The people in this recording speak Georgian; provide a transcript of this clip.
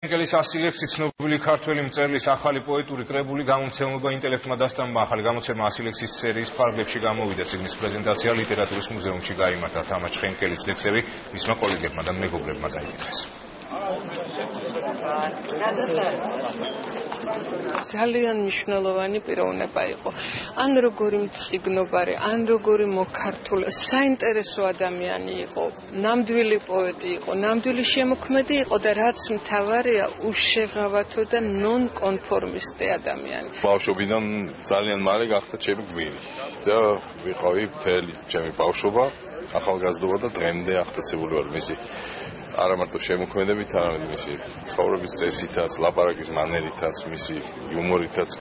ინგელის ასილექსი ცნობილი ქართველი მწერლის ახალი პოეტური კრებული გამომცემლობა ინტელექტმა დასტამბა. ახალი გამოცემა ასილექსის სერიის ფარგლებში გამოვიდა. წიგნის პრეზენტაცია ლიტერატურის მუზეუმში გაიმართა. თამაშ ხენკელის ლექსები მისმა კოლეგებმა და მეგობრებმა დაიკითხეს. ძალიან მნიშვნელოვანი პიროვნება იყო. ან როგორი მწიგნობარი, ან როგორი მოქართული, საინტერესო ადამიანი იყო, ნამდვილი პოეტი იყო, ნამდვილი შემოქმედი იყო და რაც მთავარია, უშეღავათო და ნონკონფორმისტი ადამიანი. ბავშვობიდან ძალიან მალე გახდა ჩემი გვირი და ვიყავი მთელი ჩემი ბავშვობა, ახალგაზრდობა და დღემდე აღტაცებული ვარ მისი არა მარტო შემოქმედებით, არამედ მისი ცხოვრების წესითაც, ლაპარაკის მანერითაც, მისი იუმორითაც.